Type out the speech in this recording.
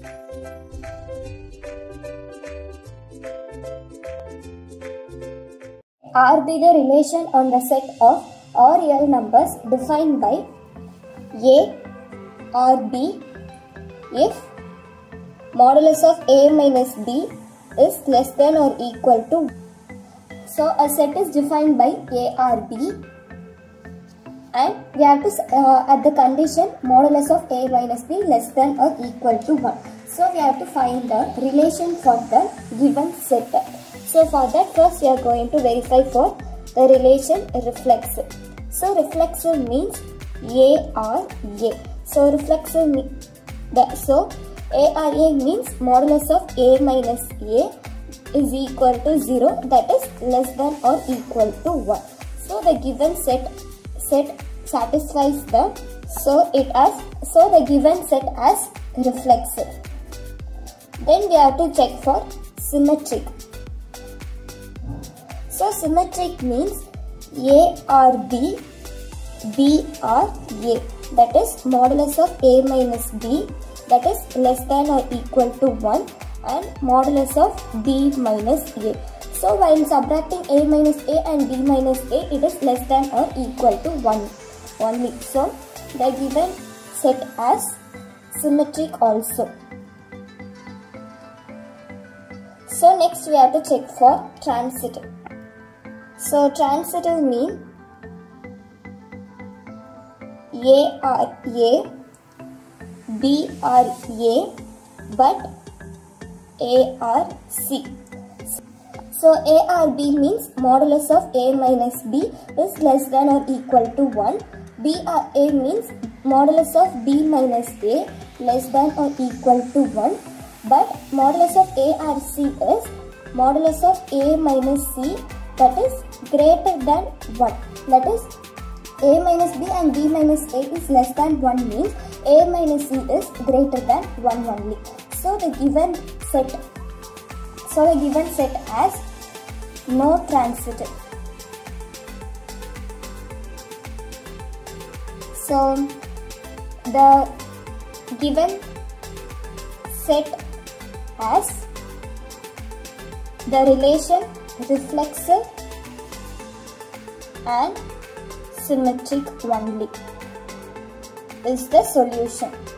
R be the relation on the set of all real numbers defined by A or B if modulus of A minus B is less than or equal to. So a set is defined by A or B, and we have to at the condition modulus of A minus B less than or equal to 1. So we have to find the relation for the given set. So for that, first we are going to verify for the relation reflexive. So reflexive means A or A. So reflexive means A or A means modulus of A minus A is equal to 0, that is less than or equal to 1. So the given set satisfies the the given set as reflexive. Then we have to check for symmetric. So symmetric means A or B, B or A, that is modulus of A minus B, that is less than or equal to 1, and modulus of B minus A. So while subtracting A minus A and B minus A, it is less than or equal to 1 only. So the given set as symmetric also. So next we have to check for transitive. So transitive means A or A, B or A, but A or C. So A or B means modulus of A minus B is less than or equal to 1. B or A means modulus of B minus A less than or equal to 1. But modulus of A or C is modulus of A minus C, that is greater than 1. That is A minus B and B minus A is less than 1 means A minus C is greater than 1 only. So the given set as no transitive. So the given set as the relation reflexive and symmetric only is the solution.